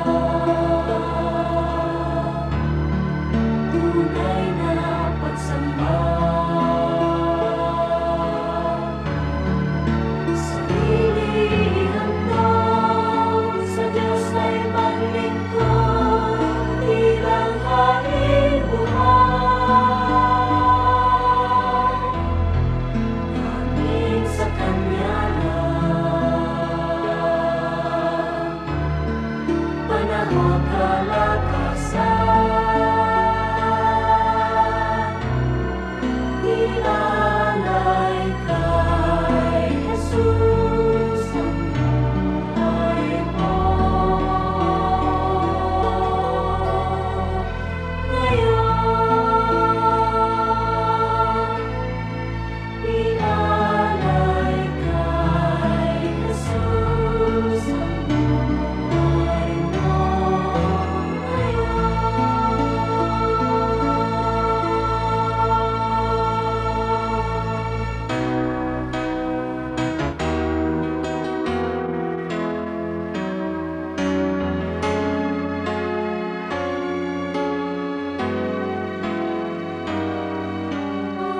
tunay na pagsamba. Sarili handog sa Diyos ay maglingkod, ilang haring buhay. Hangin sa Kanya lang, panahon kalakasan, ialay kay Jesus ang buhay mo ngayon. Ialay kay Jesus ang buhay mo ngayon. O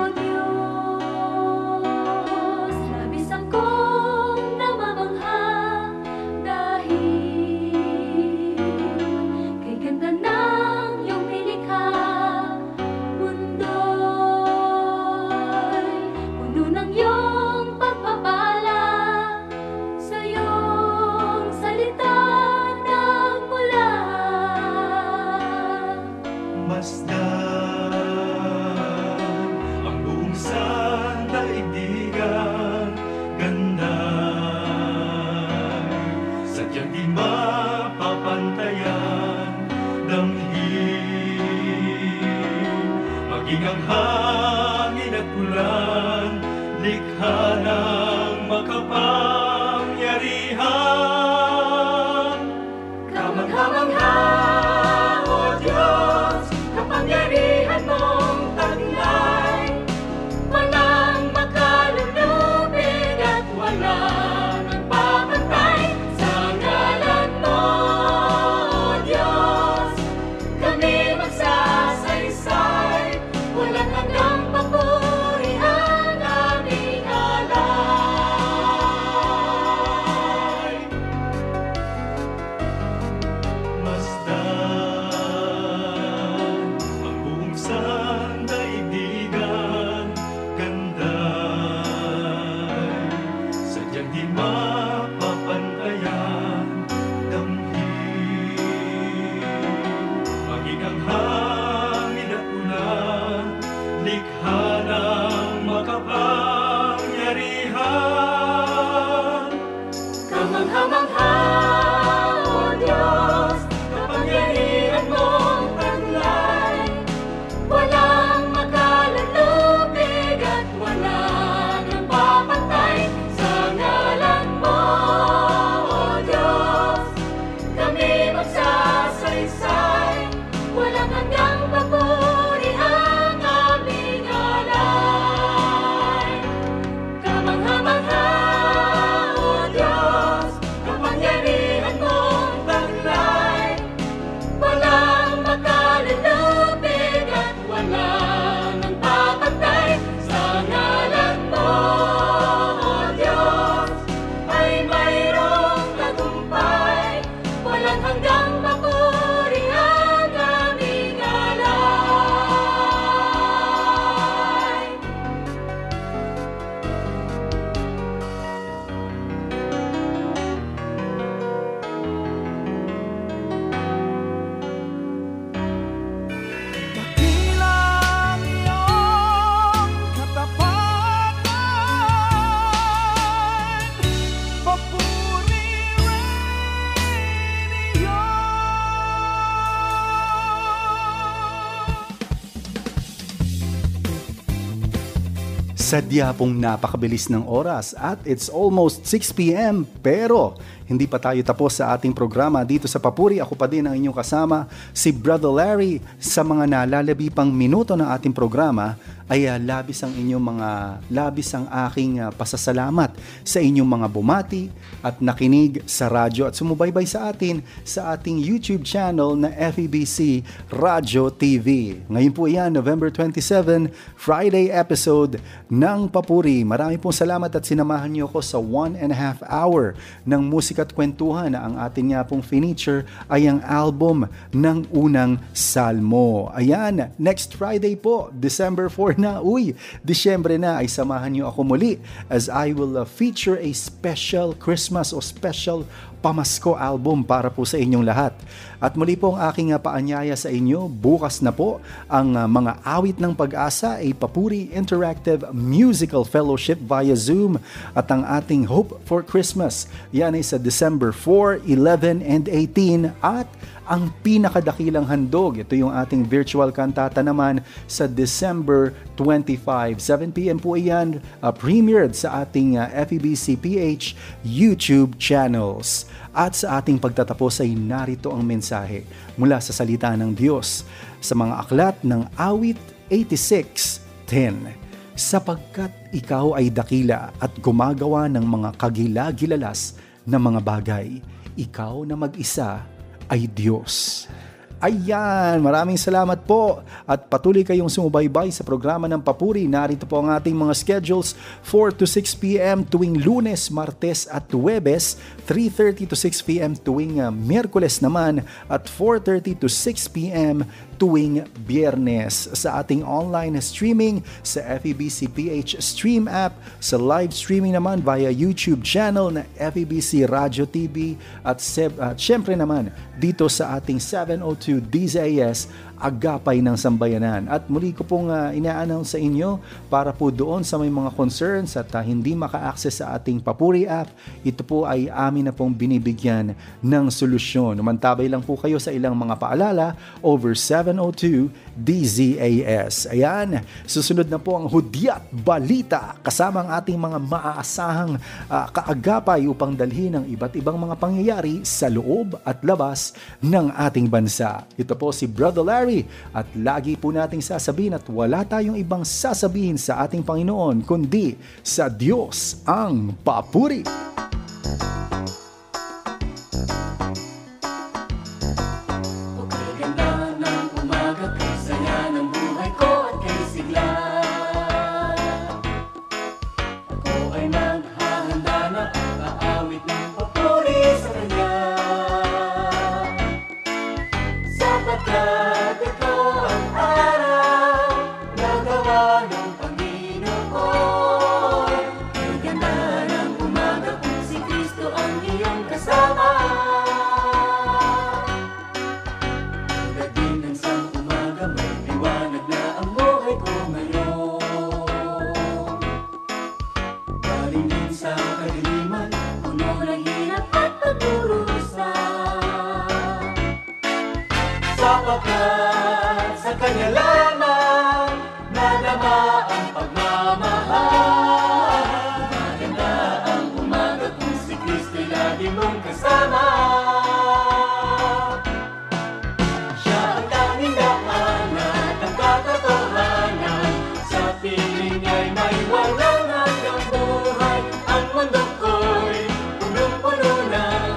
Diyos, labis akong namamangha dahil kay ganda ng iyong nilikha. Mundo'y puno ng iyong pagpapala, sa iyong salita nagmula.
Masdan ang buong sandaigdigan, ganda sadyang di mapapantayan. Damhin maging ang hangin at ulan, likha ng makapangyarihan.
Kamangha-mangha, O Diyos, kapangyarihan mong taglay, walang makalulupig at walang nagpapantay. Sa ngalan mo, O Diyos, kami magsasaysay, walang hanggang papurihan aming alay.
Sadya pong napakabilis ng oras at it's almost 6 p.m. pero hindi pa tayo tapos sa ating programa dito sa Papuri. Ako pa din ang inyong kasama, si Brother Larry. Sa mga nalalabi pang minuto ng ating programa ay labis ang aking pasasalamat sa inyong mga bumati at nakinig sa radyo at sumubaybay sa atin sa ating YouTube channel na FEBC Radyo TV. Ngayon po yan, November 27, Friday episode ng Papuri. Marami pong salamat at sinamahan niyo ako sa 1.5 hour ng musika at kwentuhan na ang atin nga pong feature ay ang album ng unang Salmo. Ayan, next Friday po, December 4 na. Disyembre na ay samahan niyo ako muli as I will feature a special Christmas o special Pamasko album para po sa inyong lahat. At muli po ang aking paanyaya sa inyo, bukas na po ang mga awit ng pag-asa ay Papuri Interactive Musical Fellowship via Zoom at ang ating Hope for Christmas. Yan ay sa December 4, 11, and 18 at ang pinakadakilang handog, ito yung ating virtual kantata naman sa December 25. 7 p.m. po iyan, premiered sa ating FEBC PH YouTube channels. At sa ating pagtatapos ay narito ang mensahe mula sa salita ng Diyos sa mga aklat ng Awit 86:10. Sapagkat ikaw ay dakila at gumagawa ng mga kagila-gilalas na mga bagay, ikaw na mag-isa ay Diyos. Ayan, maraming salamat po at patuloy kayong sumubaybay sa programa ng Papuri. Narito po ang ating mga schedules 4 to 6 p.m. tuwing Lunes, Martes at Huwebes, 3:30 to 6 p.m. tuwing Miyerkules naman at 4:30 to 6 p.m. tuwing Biyernes. Sa ating online streaming sa FEBC PH Stream app, sa live streaming naman via YouTube channel na FEBC Radyo TV at syempre naman dito sa ating 702 DZAS Agapay ng Sambayanan. At muli ko pong ina-announce sa inyo para po doon sa may mga concerns at hindi maka-access sa ating Papuri app, ito po ay amin na pong binibigyan ng solusyon. Umantabay lang po kayo sa ilang mga paalala over 702 DZAS. Ayan, susunod na po ang Hudyat Balita kasama ang ating mga maaasahang kaagapay upang dalhin ang iba't ibang mga pangyayari sa loob at labas ng ating bansa. Ito po si Brother Larry at lagi po nating sasabihin at wala tayong ibang sasabihin sa ating Panginoon kundi sa Diyos ang papuri.
Okay, ganda ng umaga, kay saya ng buhay ko at kay sigla. Ako ay maghahanda na aawit ng papuri sa Kanya. Sapagkat ito ang araw na gawa ng Panginoon. Kay ganda ng umaga kung si Kristo ang iyong kasama. Tulad din ng isang umaga, may liwanag na ang buhay ko ngayon. Galing din sa kadiliman, puno ng hirap at pagdurusa. Sapagkat sa Kanya lamang nadama ang pagmamahal. Maganda ang umaga kung si Kristo'y lagi mong kasama. Siya ang tanging daan at ang katotohanan. Sa piling niya'y may walang hanggang buhay. Ang mundo ko'y punong-puno ng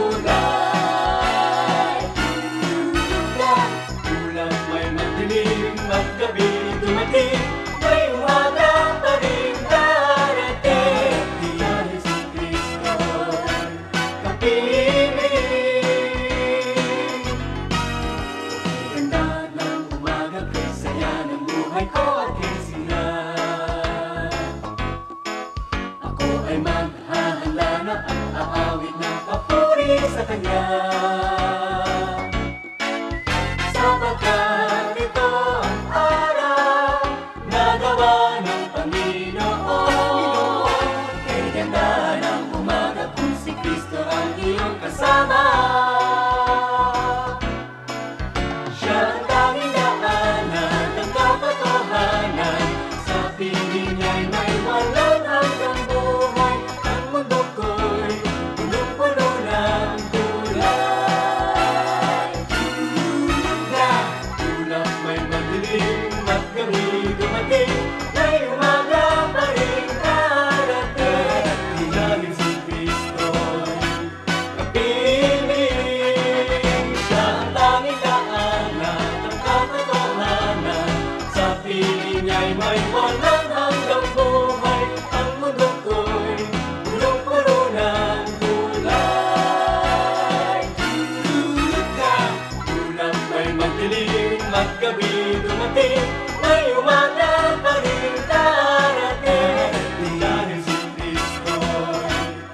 kulay. Kulang may madilim,
piling niya'y may walang hanggang buhay. Ang mundo ko'y punong-puno ng kulay. Tulog ka, ulap may magdilim at gabi dumating, may umaga pa rin darating. Dahil si Kristo'y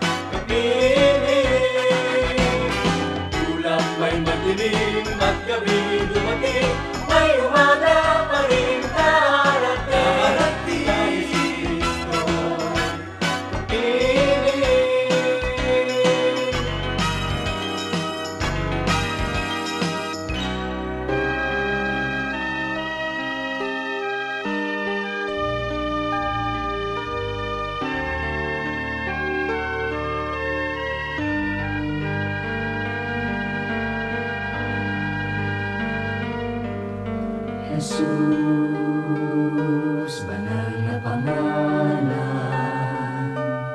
kapiling. Ulap may magdilim at gabi dumating, may umaga pa rin darating. Dahil si Kristo'y kapiling. Jesus, banal na pangalan,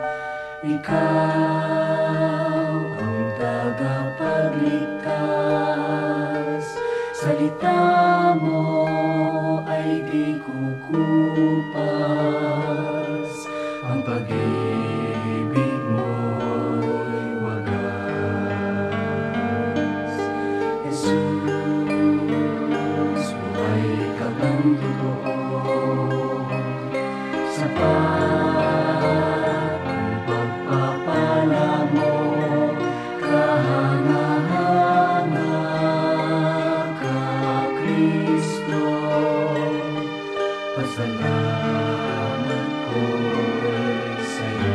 Ikaw ang tagapagligtas. Salita mo ay di kukupas, ang pag-ibig mo'y wagas. Jesus, buhay ka bang totoo? Sapat ang pagpapala mo, kahanga-hanga ka, Kristo. Pasalamat ko'y sa'yo.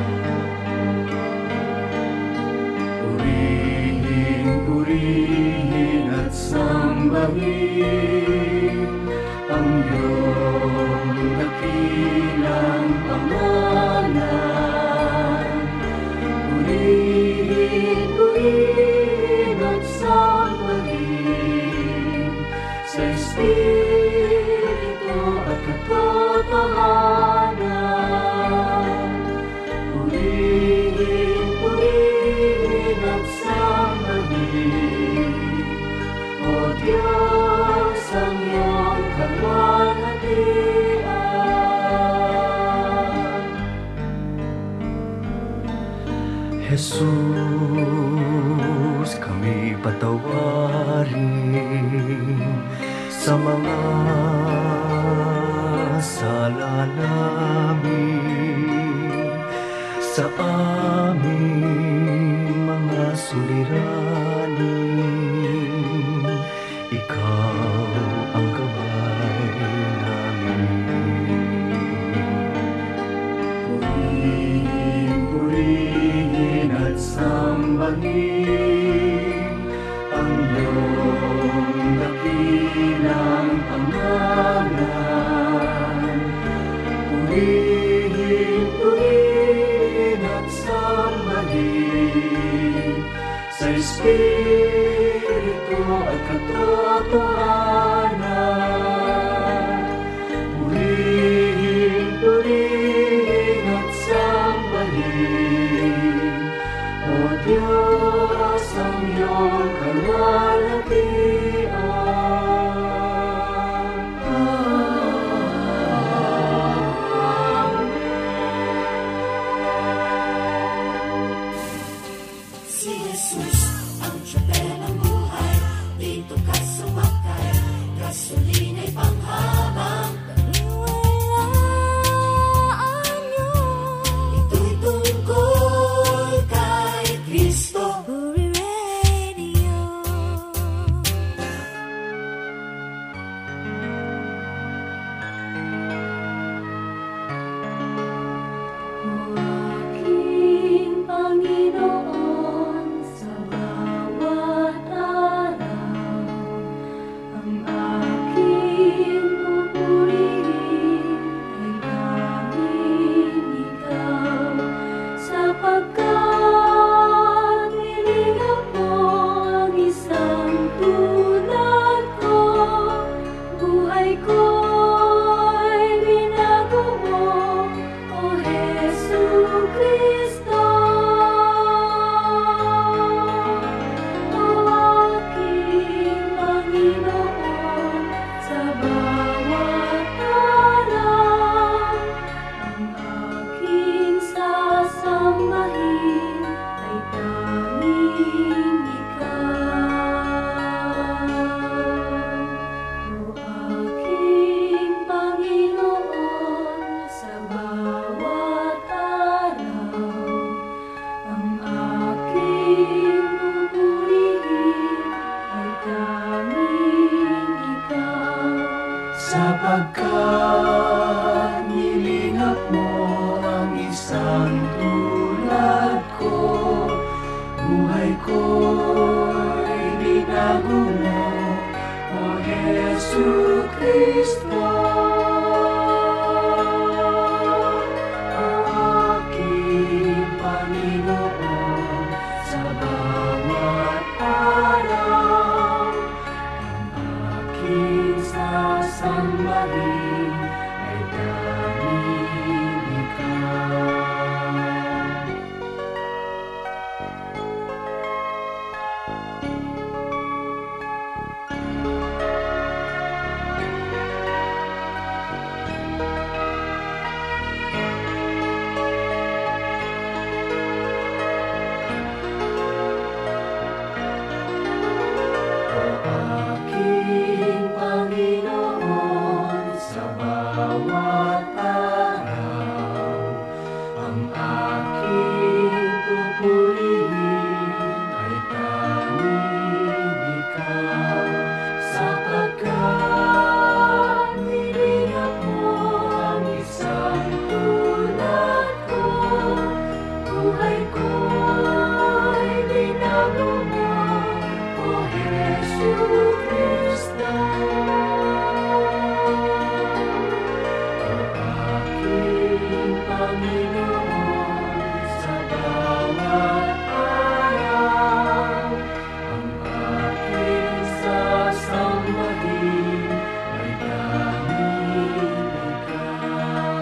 Purihin, purihin at sambahin ang iyong dakilang pangalan. Purihin, purihin at sambahin sa Espiritu at katotohanan. Purihin, purihin at sambahin, O Diyos, ang iyong kalwalhatian. Jesus, kami patawarin sa mga sala namin, sa aming mga suliranin. Ikaw ang gabay namin. Purihin, purihin at sambahin ang iyong dakilang pangalan. Purihin, purihin at sambahin sa Espiritu at katotohanan. Purihin, purihin at sambahin, O Diyos, ang iyong kalwalhatian.
Si Jesus ang tiyapel ng buhay, dito ka sumakay, gasolina'y panghabang kaniwalaan niyo. Ito'y tungkol kay Kristo. Puri Radio.
O aking Panginoon, sa bawat araw, ang aking
sapagkat nilingap mo ang isang tulad ko. Buhay ko'y binago mo, O Jesu Cristo. Aking Panginoon, sa bawat araw, ang aking sasambahin ay tanging ikaw. Aking Panginoon, sa bawat araw, ang aking pupurihin ay tanging ikaw. Sapagkat nilingap mo ang isang tulad ko, buhay ko'y binago mo, O Jesu Cristo. O aking Panginoon, sa bawat araw, ang aking sasambahin ay tanging ikaw.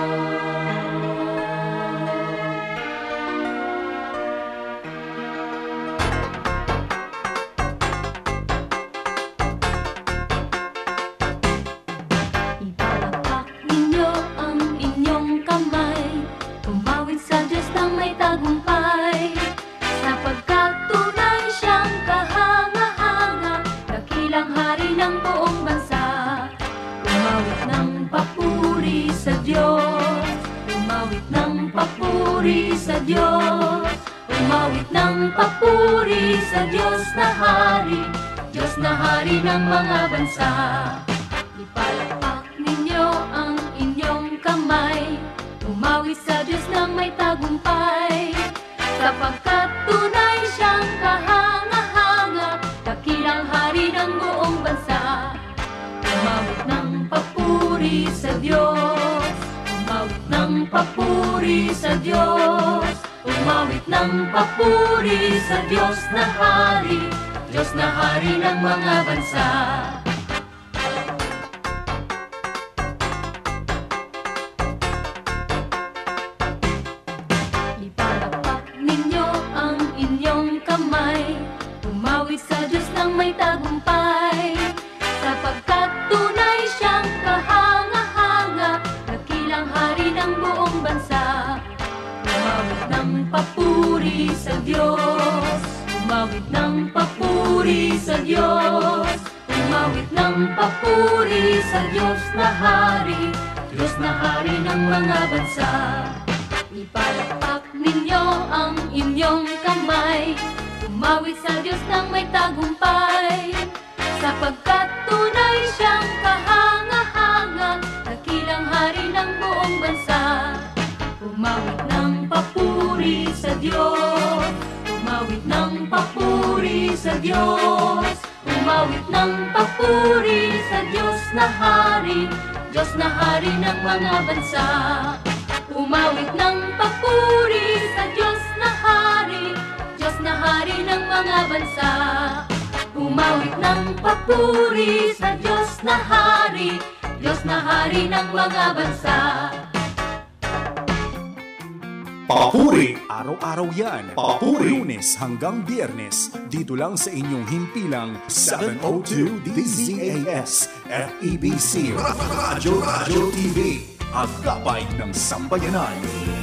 Ipalakpak ninyo ang inyong kamay, tumawid sa Diyos nang may tagumpay. Sapagkat tunay siyang kahanga-hanga, dakilang hari ng buong bansa. Umawit ng papuri sa Diyos, umawit ng papuri sa Diyos, umawit ng papuri sa Diyos na hari, Diyos na hari ng mga bansa. Ipalakpak ninyo ang inyong kamay, umawit sa Diyos nang may tagumpay. Sapagkat tunay siyang kahanga-hanga, dakilang hari ng buong bansa. Umawit ng papuri sa Diyos, umawit ng papuri sa Diyos, umawit ng papuri sa Diyos na hari, Diyos na hari ng mga bansa. Ipalakpak ninyo ang inyong kamay, umawit sa Diyos nang may tagumpay. Sapagkat tunay siyang kahanga-hanga, dakilang hari ng buong bansa. Umawit ng papuri sa Diyos, umawit ng papuri sa Diyos, umawit ng papuri sa Diyos na hari, Diyos na hari ng mga bansa. Ipalakpak ninyo ang inyong kamay, umawit sa Diyos nang may tagumpay. Sapagkat tunay siyang kahanga-hanga, dakilang hari ng buong bansa. Umawit ng papuri sa Diyos, umawit ng papuri sa Diyos, umawit ng papuri sa Diyos na hari, Diyos na hari ng mga bansa. Umawit ng papuri sa Diyos na hari, Diyos na hari ng mga bansa. Umawit ng papuri sa Diyos na hari, Diyos na hari ng mga bansa.
Papuri! Araw-araw yan. Papuri! Lunes hanggang Biyernes. Dito lang sa inyong himpilang 702 DZAS FEBC Radio TV. Ang gabay ng sambayanan.